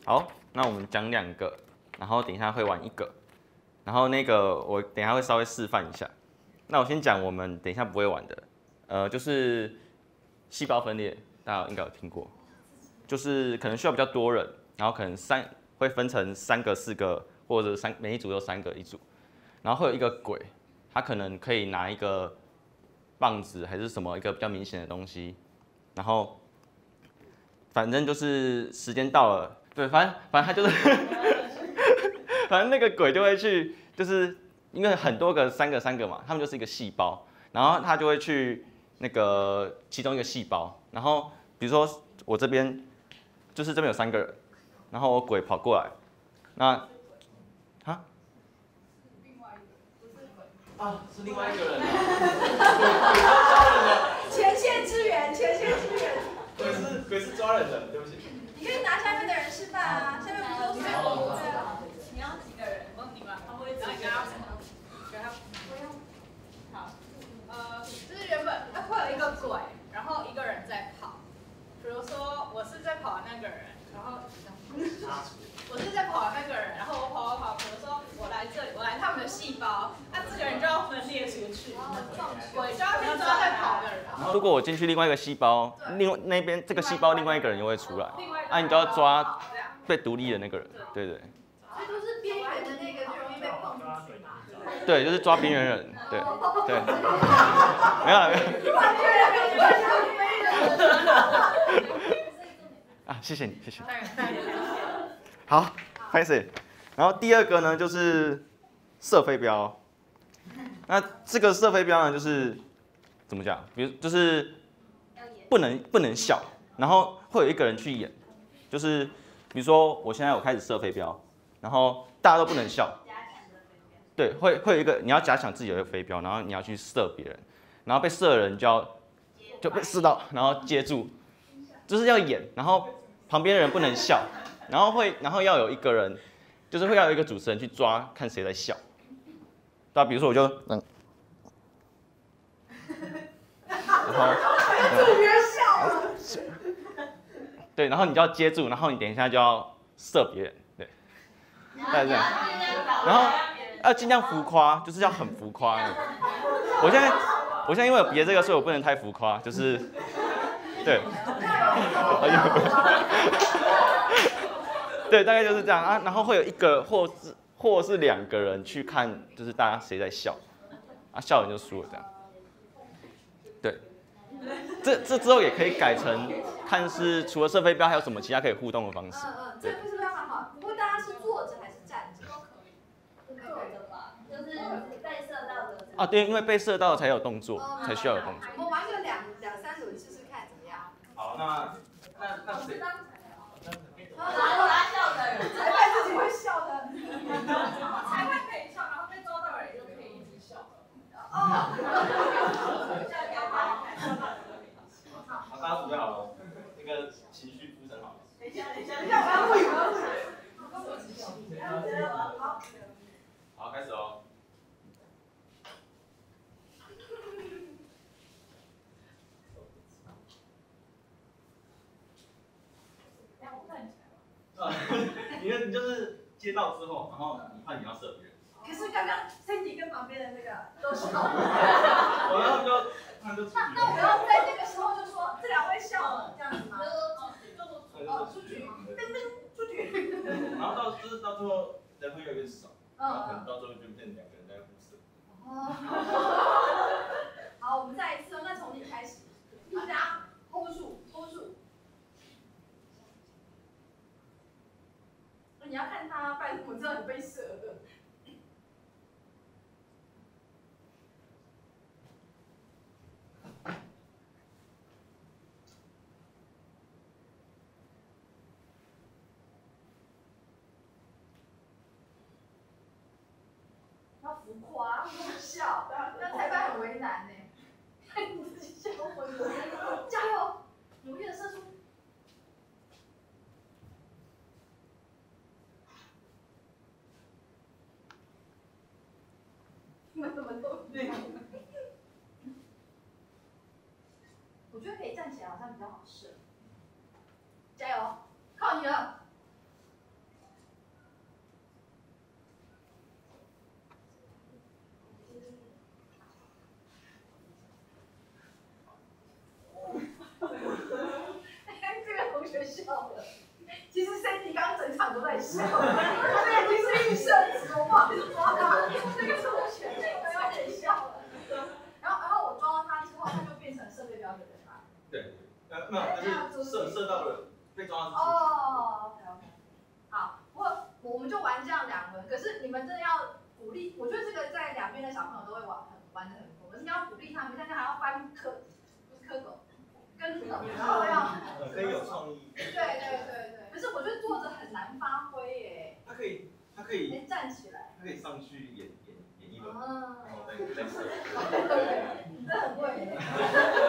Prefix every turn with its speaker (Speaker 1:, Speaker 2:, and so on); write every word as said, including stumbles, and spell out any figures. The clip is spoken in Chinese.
Speaker 1: 好，那我们讲两个，然后等一下会玩一个，然后那个我等一下会稍微示范一下。那我先讲我们等一下不会玩的，呃，就是细胞分裂，大家应该有听过，就是可能需要比较多人，然后可能三会分成三个、四个，或者三每一组有三个一组，然后会有一个鬼，他可能可以拿一个棒子还是什么一个比较明显的东西，然后反正就是时间到了，对，反正反正他就是，反正那个鬼就会去，就是因为很多个三个三个嘛，他们就是一个细胞，然后他就会去那个其中一个细胞，然后比如说我这边就是这边有三个人，然后我鬼跑过来，那啊啊是另外一个人啊，
Speaker 2: 前线支援，前线支援。
Speaker 1: 鬼是鬼是抓人的，对不起。
Speaker 2: 你可以拿下面的人示范啊，下面不都是我？对啊。
Speaker 3: 你要几个人？帮你吗？他会只给他给他不用。好，呃，就是原本会有一个鬼，然后一个人在跑。比如说我是在跑的那个人，然后我是在跑的那个人，然后我跑跑跑，比如说我来这里，我来他们的细胞，那这个人就要分裂出去，鬼就要去抓在跑的人。
Speaker 1: 然后如果我进去另外一个细胞，另外那边这个细胞另外一个人又会出来，啊，你就要抓被独立的那个人，对对。
Speaker 2: 所以都是边缘的那个最容易被碰出去嘛。
Speaker 1: 对，就是抓边缘人，对对。没有了没有。啊，谢谢你，谢谢。好，开始。然后第二个呢，就是射飞镖。那这个射飞镖呢，就是怎么讲？比如就是不能不能笑，然后会有一个人去演，就是比如说我现在我开始射飞镖，然后大家都不能笑。对，会会有一个你要假想自己有一个飞镖，然后你要去射别人，然后被射的人就要就被射到，然后接住，就是要演，然后旁边的人不能笑，然后会然后要有一个人，就是会要有一个主持人去抓，看谁在笑。对啊，比如说我就嗯，然后
Speaker 2: 主角笑了。
Speaker 1: 对，然后你就要接住，然后你等一下就要射别人，对，大概这样，然后要尽量浮夸，就是要很浮夸。我现在我现在因为有别这个，所以我不能太浮夸，就是对，对，大概就是这样啊。然后会有一个或是或是两个人去看，就是大家谁在笑，啊，笑人就输了这样。对，这这之后也可以改成看是除了射飞镖还有什么其他可以互动的方式。
Speaker 2: 嗯嗯，这个是非常好。不过大家是坐着还是站着？
Speaker 3: 都可以，坐着吧，就是被射到的。
Speaker 1: 啊，对，因为被射到才有动作，才需要有动作。
Speaker 2: 我们玩个两两三轮试试看怎么样？
Speaker 1: 好，那那那谁？
Speaker 3: 拿拿笑的人，
Speaker 2: 裁判自己会笑的。
Speaker 3: 裁判可以笑，然后被抓到的人就可以一直笑。
Speaker 2: 哦。
Speaker 1: 好，大家准备好了，那个情绪铺陈好了。
Speaker 3: 等一下，等一下，
Speaker 2: 等一下，我要录影，我要录影。好。
Speaker 1: 好，开始哦。啊，你你就是接到之后，然后你判你要射别人。
Speaker 2: 可是刚刚 Cindy 跟旁边的那个都笑。
Speaker 1: 我然后就他们就出局。
Speaker 2: 那那我要在这个时候就说这两位笑了，这样子吗？哦，出局，噔噔出局。
Speaker 1: 然后到就是到最后人会越来越少，然后可能到最后就变成两个人在互射。
Speaker 2: 哦。好，我们再一次哦，那从你开始，大家 hold 住 ，hold 住。你要看他，不然我知道你被射了。要浮夸，不能笑，那裁判很为难呢。看你自己笑昏了，加油，努力的射出。你们怎么都这样？我觉得可以站起来，好像比较好射。加油，靠你了。 学笑了。其实 Cindy 刚刚整场都在笑，这已经是预设值，我不好意思抓他，那个同学都有点笑了。然后，然后我抓到他之后，他就变成设备标准对吧？
Speaker 4: 对，呃，没有，就是射射到了被抓到之后。
Speaker 2: 哦 ，OK OK， 好，不过我们就玩这样两轮，可是你们真的要鼓励，我觉得这个在两边的小朋友都会玩很玩的很疯，可是你要鼓励他们，大家还要翻蝌，不是蝌蚪，跟斗，然后要
Speaker 4: 可以有创意。
Speaker 2: 对对对对，可是我觉得坐着很难发挥耶。
Speaker 4: 他可以，他可以。
Speaker 2: 哎，站起来。
Speaker 4: 他可以上去演演演一轮，
Speaker 2: 然
Speaker 4: 后再再射。
Speaker 2: 对，你这很会耶。